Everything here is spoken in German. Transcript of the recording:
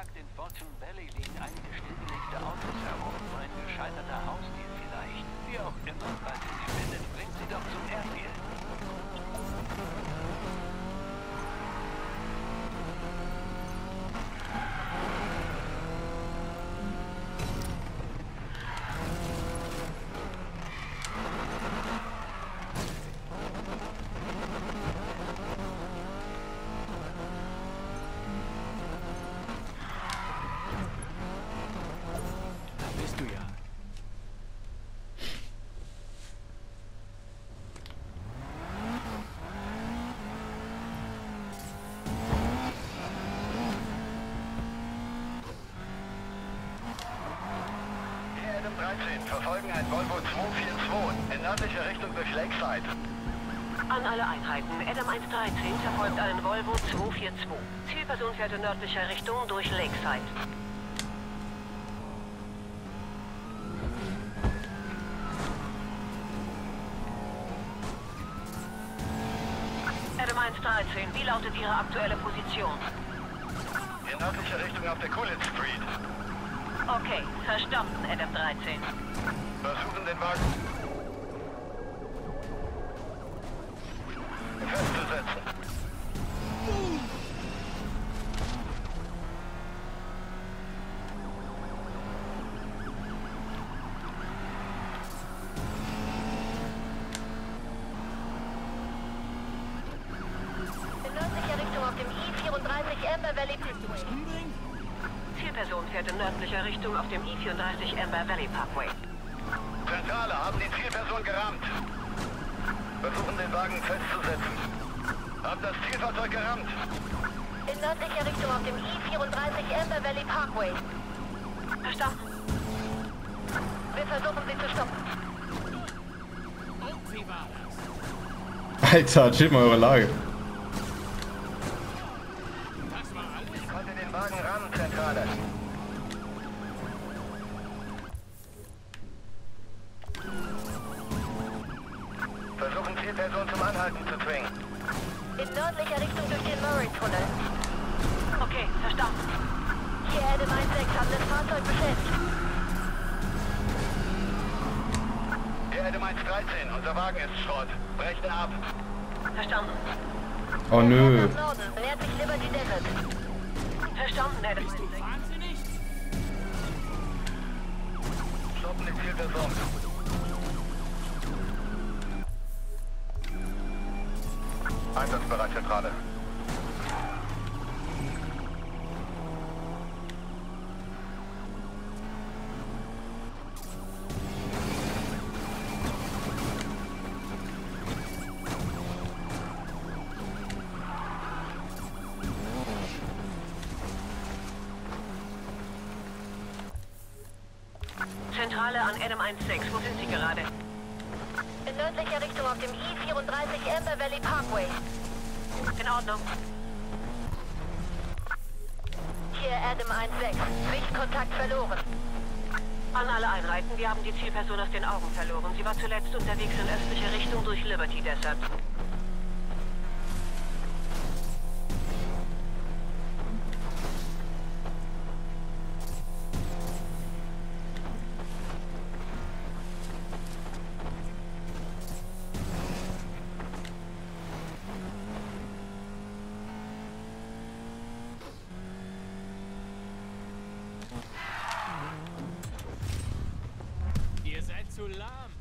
Sagt, in Fortune Valley liegen einige stillgelegte Autos herum. So ein gescheiterter Hausdeal vielleicht. Wie auch immer, falls ihr sie findet, bringt sie doch zum Airfield. Verfolgen ein Volvo 242 in nördlicher Richtung durch Lakeside. An alle Einheiten. Adam 113 verfolgt einen Volvo 242. Zielperson fährt in nördlicher Richtung durch Lakeside. Adam 113, wie lautet Ihre aktuelle Position? In nördlicher Richtung auf der Coolidge Street. Okay, verstanden, Adam 13. Versuchen den Wagen festzusetzen. In nördlicher Richtung auf dem I-34 Amber Valley Parkway. Zielperson fährt in nördlicher Richtung auf dem I-34 Amber Valley Parkway. Zentrale, haben die Zielperson gerammt. Versuchen den Wagen festzusetzen. Haben das Zielfahrzeug gerammt. In nördlicher Richtung auf dem I-34 Amber Valley Parkway. Verstanden. Wir versuchen sie zu stoppen. Alter, chill mal eure Lage. Ich konnte den Wagen rammen, Zentrale. Versuchen Zielperson zum Anhalten zu zwingen. In nördlicher Richtung durch den Murray-Tunnel. Okay, verstanden. Hier Adam 1-6, haben das Fahrzeug beschädigt. Hier Adam 113, unser Wagen ist Schrott. Brechen ab. Verstanden. Oh nö. Nach Norden, nähert sich Liberty Desert. Verstanden, Adam. Stoppen die Zielperson. Einsatzbereit, Zentrale. Zentrale an Adam 1-6. Wo sind Sie gerade? In nördlicher Richtung auf dem I-34 Amber Valley Parkway. In Ordnung. Hier Adam 1-6, Sichtkontakt verloren. An alle Einheiten, wir haben die Zielperson aus den Augen verloren. Sie war zuletzt unterwegs in östliche Richtung durch Liberty Desert. Ihr seid zu lahm.